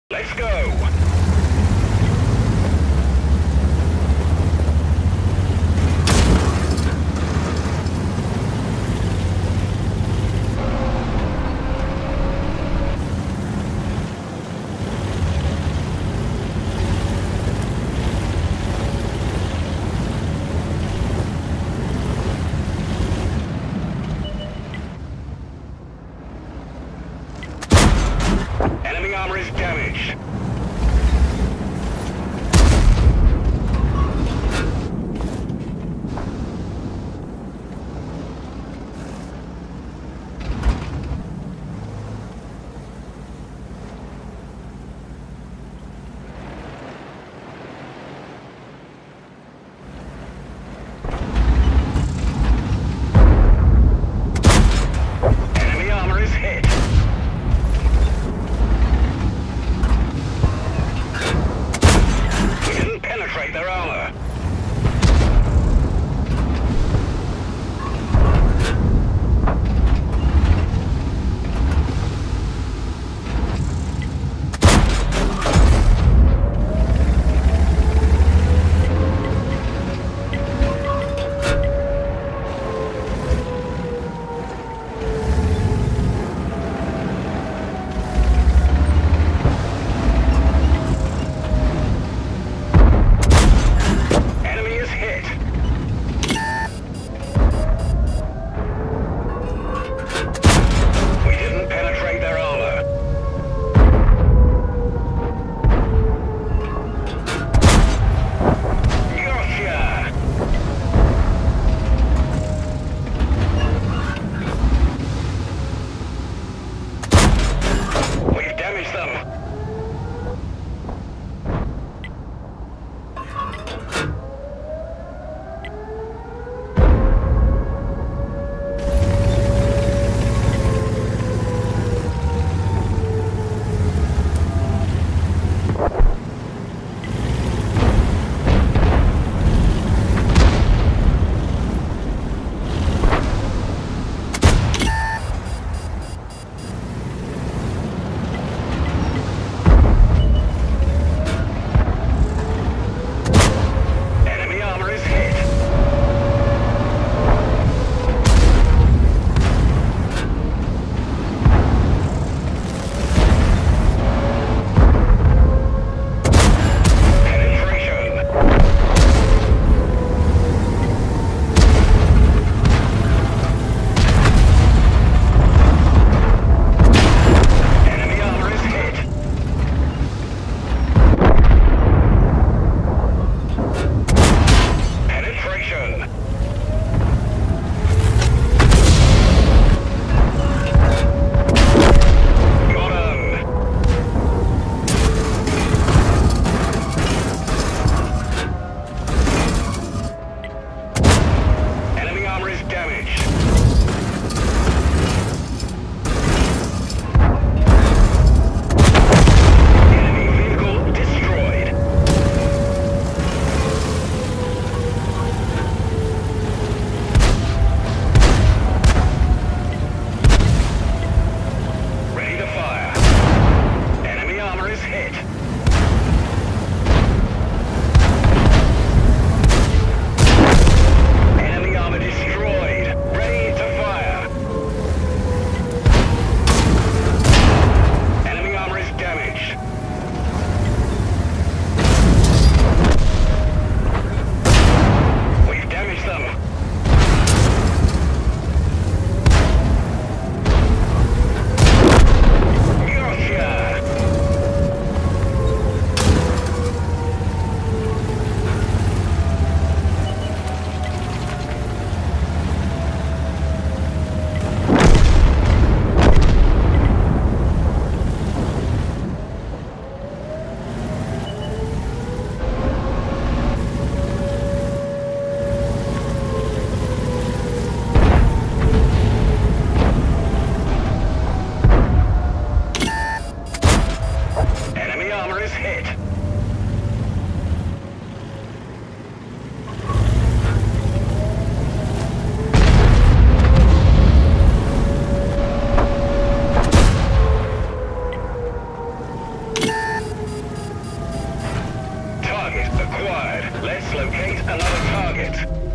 Let's go! Enemy armor is damaged. Enemy armor is hit. We didn't penetrate their armor. Enemy is hit. We didn't penetrate their armor. Gotcha! We've damaged them. Enemy armor is hit. Penetration. Enemy armor is hit. Penetration. Got 'em. Enemy armor is damaged. Enemy vehicle destroyed. Ready to fire. Enemy armor is hit. Enemy armor destroyed. Ready to fire. Enemy armor is damaged. We've damaged them. Gotcha! Enemy armor is hit. acquired. Let's locate another target.